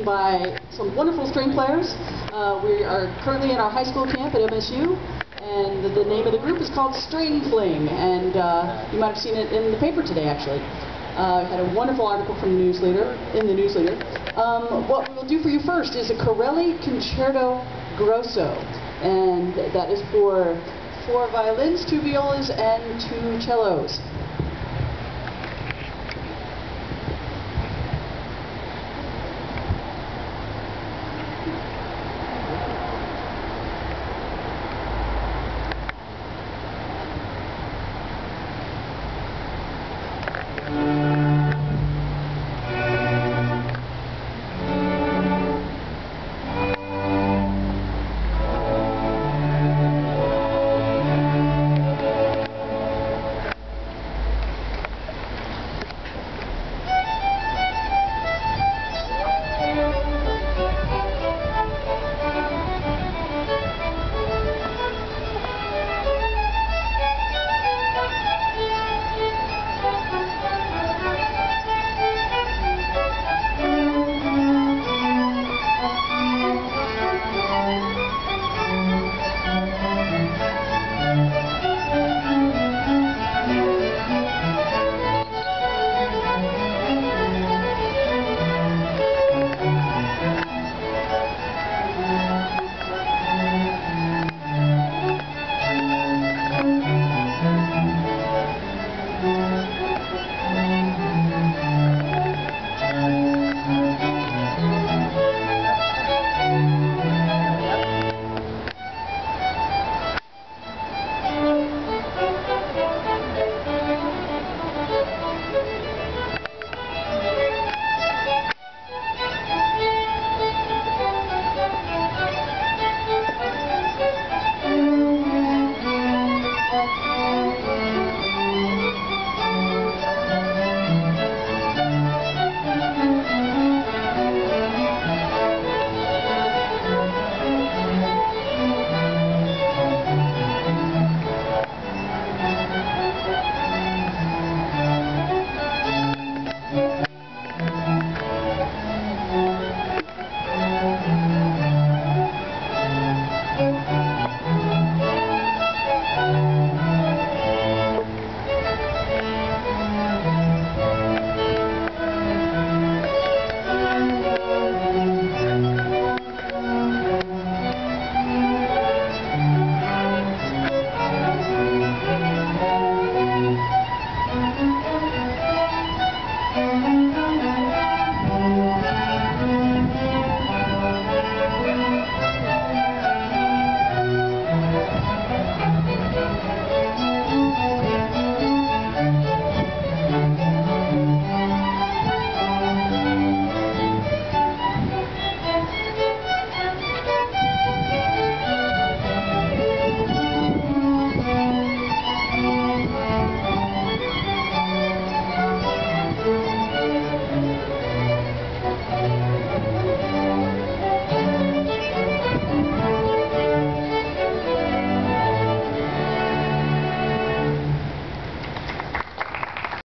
by some wonderful string players. We are currently in our high school camp at MSU, and the name of the group is called Fling, and you might have seen it in the paper today, actually. Had a wonderful article from the newsletter. What we'll do for you first is a Corelli Concerto Grosso, and that is for 4 violins, 2 violas, and 2 cellos.